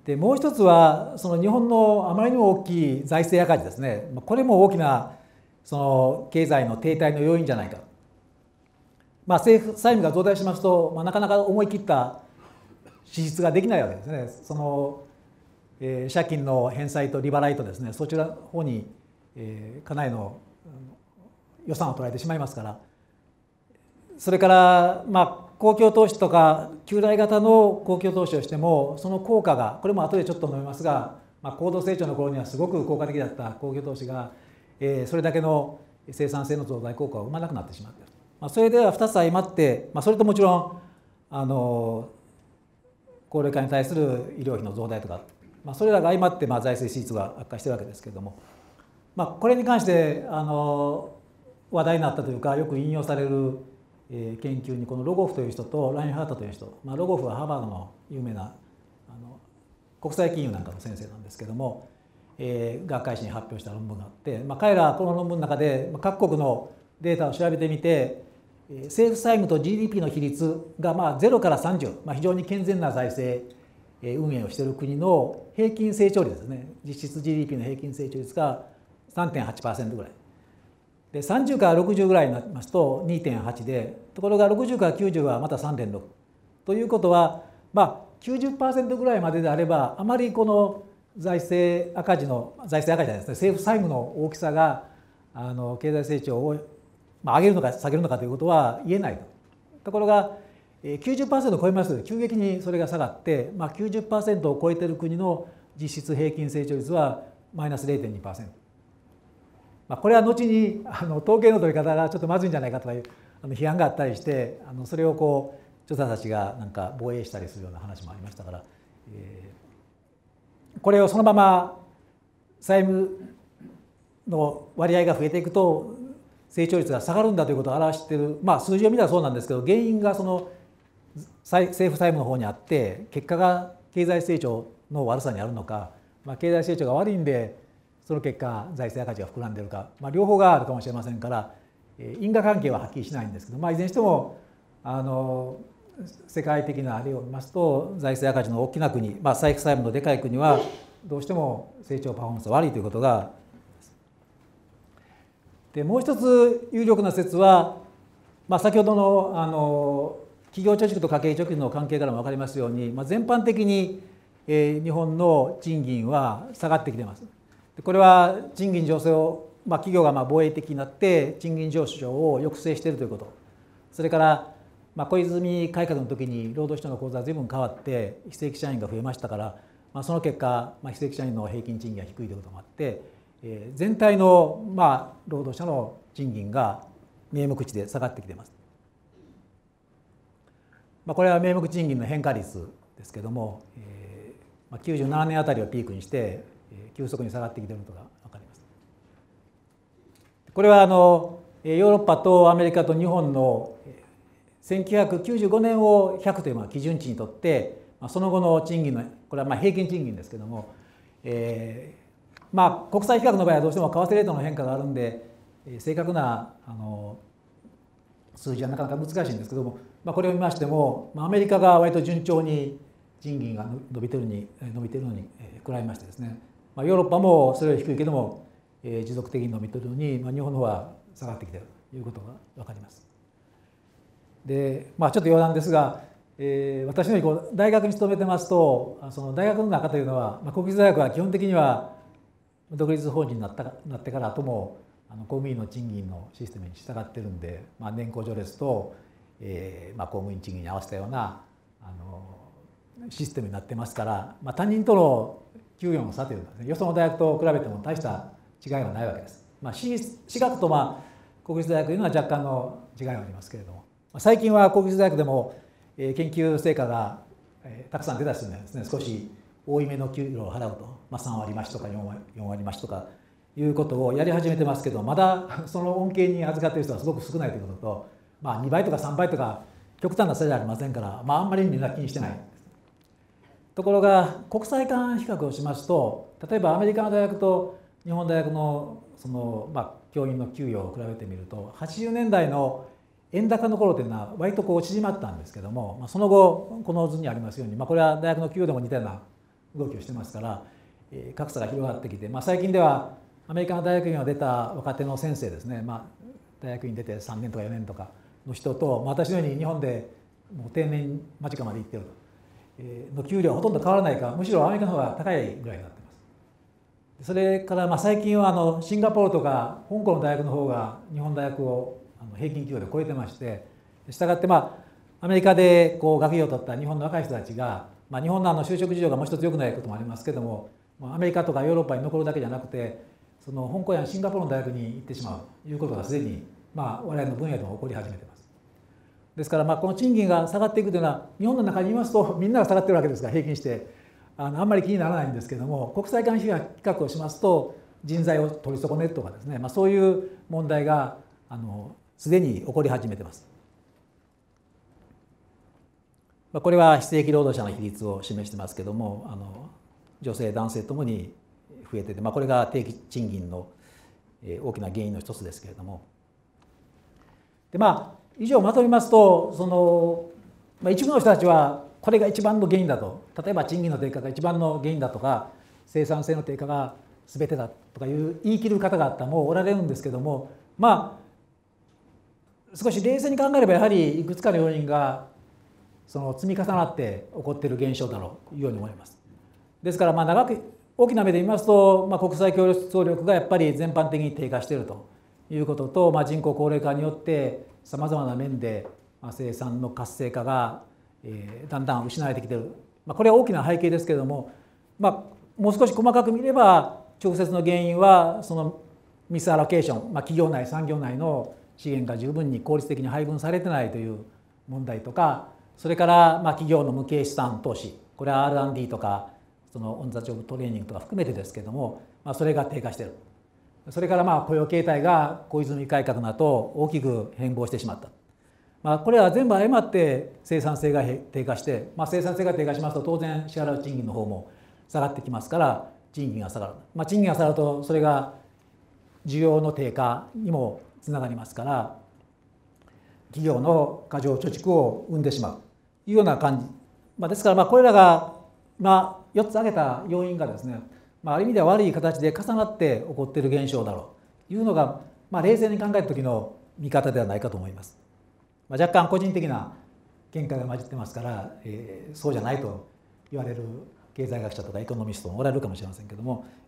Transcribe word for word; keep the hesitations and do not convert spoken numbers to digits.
でもう一つはその日本のあまりにも大きい財政赤字ですね。これも大きなその経済の停滞の要因じゃないか。まあ、政府債務が増大しますと、まあ、なかなか思い切った支出ができないわけですね。その、えー、借金の返済と利払いとですね、そちらの方に、えー、かなりの予算を取られてしまいますから。それから、まあ、公共投資とか旧来型の公共投資をしてもその効果が、これも後でちょっと述べますが、まあ、高度成長の頃にはすごく効果的だった公共投資が、えー、それだけの生産性の増大効果を生まなくなってしまっている。まあ、それではふたつ相まって、まあ、それともちろんあの高齢化に対する医療費の増大とか、まあ、それらが相まってまあ財政支出が悪化しているわけですけれども、まあ、これに関してあの話題になったというかよく引用される研究にこのロゴフという人とラインハートという人、まあ、ロゴフはハーバードの有名なあの国際金融なんかの先生なんですけども、えー、学会誌に発表した論文があって、まあ、彼らはこの論文の中で各国のデータを調べてみて政府債務と ジーディーピー の比率がまあゼロからさんじゅう、まあ、非常に健全な財政運営をしている国の平均成長率ですね、実質 ジーディーピー の平均成長率が さんてんはちパーセント ぐらいで、さんじゅうからろくじゅうぐらいになりますと にてんはち で、ところがろくじゅうからきゅうじゅうはまた さんてんろく ということは、まあ きゅうじゅっパーセント ぐらいまでであればあまりこの財政赤字の財政赤字じゃないですね、政府債務の大きさがあの経済成長をまあ上げるのか下げるのかということは言えないと。ところが きゅうじゅっパーセント を超えますと急激にそれが下がって、まあ、きゅうじゅっパーセント を超えている国の実質平均成長率はマイナス れいてんにパーセント。まあ、これは後にあの統計の取り方がちょっとまずいんじゃないかとかいうあの批判があったりして、あのそれをこう調査者たちがなんか防衛したりするような話もありましたから、えー、これをそのまま債務の割合が増えていくと成長率が下がるんだということを表している、まあ、数字を見たらそうなんですけど、原因がその政府債務の方にあって結果が経済成長の悪さにあるのか、まあ、経済成長が悪いんでその結果財政赤字が膨らんでいるか、まあ、両方があるかもしれませんから因果関係ははっきりしないんですけど、まあ、いずれにしてもあの世界的な例を見ますと財政赤字の大きな国、まあ、財布債務のでかい国はどうしても成長パフォーマンスが悪いということがで、もう一つ有力な説は、まあ、先ほどのあの企業貯蓄と家計貯金の関係からも分かりますように、まあ、全般的に、えー、日本の賃金は下がってきています。これは賃金上昇を、まあ、企業がまあ防衛的になって賃金上昇を抑制しているということ、それから、まあ、小泉改革の時に労働市場の構造が随分変わって非正規社員が増えましたから、まあ、その結果、まあ、非正規社員の平均賃金が低いということもあって全体のまあ労働者の賃金が名目値で下がってきています。まあ、これは名目賃金の変化率ですけども、えー、きゅうじゅうななねんあたりをピークにして急速に下がってきていることが分かります。これはあのヨーロッパとアメリカと日本のせんきゅうひゃくきゅうじゅうごねんをひゃくという基準値にとってその後の賃金のこれはまあ平均賃金ですけども、えーまあ、国際比較の場合はどうしても為替レートの変化があるんで正確なあの数字はなかなか難しいんですけども、まあ、これを見ましてもアメリカが割と順調に賃金が伸びてるに伸びてるのに比べましてですね、まあ、ヨーロッパもそれより低いけども持続的に伸びてるのに、まあ、日本の方は下がってきているということが分かります。で、まあ、ちょっと余談ですが、えー、私のようにこう大学に勤めてますとその大学の中というのは、まあ、国立大学は基本的には独立法人になったなってからともあの公務員の賃金のシステムに従ってるんで、まあ、年功序列と、えーまあ、公務員賃金に合わせたようなあのシステムになってますから、まあ、他人との給与の差というのはですね、よその大学と比べても大した違いはないわけです。まあ、私私学とまあ国立大学というのは若干の違いはありますけれども、最近は国立大学でも研究成果がたくさん出た人にはですね、少し多いめの給料を払うと、まあ、さんわり増しとかよんわり増しとかいうことをやり始めてますけど、まだその恩恵に預かっている人はすごく少ないということと、まあ、にばいとかさんばいとか極端な差じゃありませんから、まあ、あんまりみんな気にしてない。ところが国際間比較をしますと、例えばアメリカの大学と日本大学のその、まあ、教員の給与を比べてみると、はちじゅうねんだいの円高の頃というのは割とこう縮まったんですけども、まあ、その後この図にありますように、まあ、これは大学の給与でも似たような動きをしてますから、えー、格差が広がってきて、まあ、最近ではアメリカの大学院を出た若手の先生ですね、まあ、大学院出てさんねんとかよねんとかの人と、まあ、私のように日本でもう定年間近まで行ってると、えー、の給料はほとんど変わらないか、むしろアメリカの方が高いぐらいになってます。それからまあ最近はあのシンガポールとか香港の大学の方が日本大学をあの平均給与で超えてまして、したがってまあアメリカでこう学位を取った日本の若い人たちが、まあ、日本のあの就職事情がもう一つ良くないこともありますけども、アメリカとかヨーロッパに残るだけじゃなくて、その香港やシンガポールの大学に行ってしまうということがすでにまあ我々の分野でも起こり始めています。ですからまあこの賃金が下がっていくというのは日本の中にいますとみんなが下がってるわけですから、平均してあのあんまり気にならないんですけども、国際間比較をしますと人材を取り損ねるとかですね、まあ、そういう問題があのすでに起こり始めています。これは非正規労働者の比率を示してますけども、あの女性男性ともに増えてて、まあ、これが定期賃金の大きな原因の一つですけれども、でまあ以上まとめますと、その、まあ、一部の人たちはこれが一番の原因だと、例えば賃金の低下が一番の原因だとか、生産性の低下が全てだとかいう言い切る方々もおられるんですけども、まあ少し冷静に考えればやはりいくつかの要因がその積み重なって起こっている現象だろうというように思います。ですからまあ長く大きな目で見ますと、まあ、国際協力がやっぱり全般的に低下しているということと、まあ、人口高齢化によってさまざまな面で生産の活性化が、えー、だんだん失われてきている、まあ、これは大きな背景ですけれども、まあ、もう少し細かく見れば直接の原因はそのミスアロケーション、まあ、企業内産業内の資源が十分に効率的に配分されてないという問題とか、それからまあ企業の無形資産投資、これは アールアンドディー とかそのオン・ザ・ジョブトレーニングとか含めてですけれども、まあ、それが低下している。それからまあ雇用形態が小泉改革の後大きく変貌してしまった。まあ、これは全部誤って生産性が低下して、まあ、生産性が低下しますと当然支払う賃金の方も下がってきますから賃金が下がる。まあ、賃金が下がるとそれが需要の低下にもつながりますから、企業の過剰貯蓄を生んでしまうというような感じ、まあ、ですからまあこれらがまあよっつ挙げた要因がですね、まあ、ある意味では悪い形で重なって起こっている現象だろうというのが、まあ、冷静に考えた時の見方ではないかと思います。まあ、若干個人的な見解が混じってますから、えー、そうじゃないと言われる経済学者とかエコノミストもおられるかもしれませんけども、